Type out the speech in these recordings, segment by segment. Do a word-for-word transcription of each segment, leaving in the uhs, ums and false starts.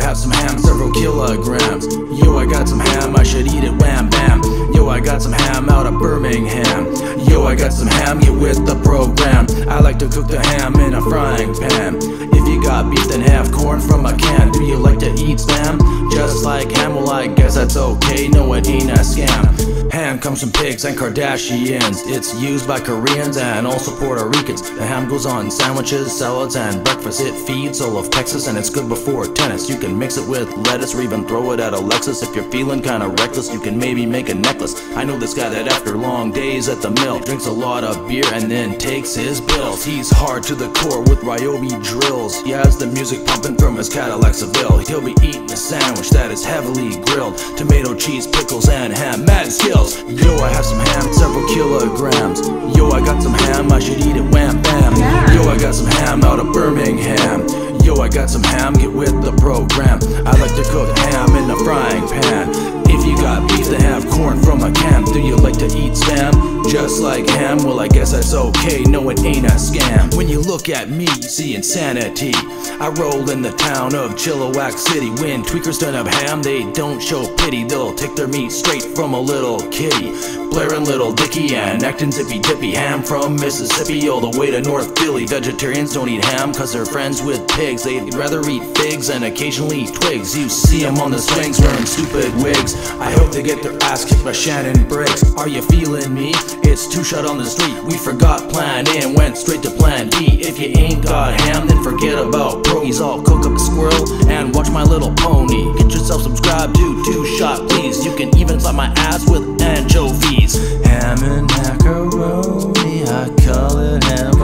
have some ham, several kilograms. Yo, I got some ham, I should eat it wham bam. Yo, I got some ham out of Birmingham. Yo, I got some ham, get with the program. I like to cook the ham in a frying pan. If you got beef, then have corn from a can. Do you like to eat spam? Just like ham, well I guess that's okay, no it ain't a scam. Ham comes from pigs and Kardashians. It's used by Koreans and also Puerto Ricans. The ham goes on sandwiches, salads, and breakfast. It feeds all of Texas and it's good before tennis. You can mix it with lettuce or even throw it at a Lexus. If you're feeling kinda reckless, you can maybe make a necklace. I know this guy that after long days at the mill drinks a lot of beer and then takes his bills. He's hard to the core with Ryobi drills. He has the music pumping from his Cadillac Seville. He'll be eating a sandwich that is heavily grilled. Tomato, cheese, pickles, and ham, mad skills. Yo, I have some ham, several kilograms. Yo, I got some ham, I should eat it wham bam. Yo, I got some ham out of Birmingham. Yo, I got some ham, get with the program. I like to cook ham in a frying pan. If you got beef, then have corn from a can. Do you like to eat spam? Just like ham? Well, I guess that's okay, no it ain't a scam. When you look at me, you see insanity. I roll in the town of Chilliwack City. When tweakers don't have ham, they don't show pity. They'll take their meat straight from a little kitty. Blair and Little Dicky and acting zippy dippy. Ham from Mississippi all the way to North Philly. Vegetarians don't eat ham cause they're friends with pigs. They'd rather eat figs and occasionally twigs. You see them on the swings wearing stupid wigs. I hope they get their ass kicked by Shannon Briggs. Are you feeling me? It's two shot on the street. We forgot plan A and went straight to plan B. If you ain't got ham, then forget about broies. I'll cook up a squirrel and watch My Little Pony. Get yourself subscribed to Two Shot please. You can even slap my ass with anchovies. Ham and macaroni, I call it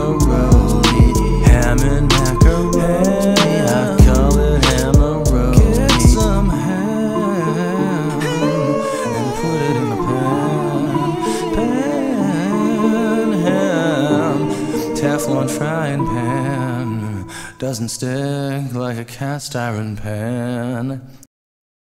hammeroni. Ham and macaroni, I call it hammeroni. Get some ham and put it in the pan. Pan ham, Teflon frying pan, doesn't stick like a cast iron pan.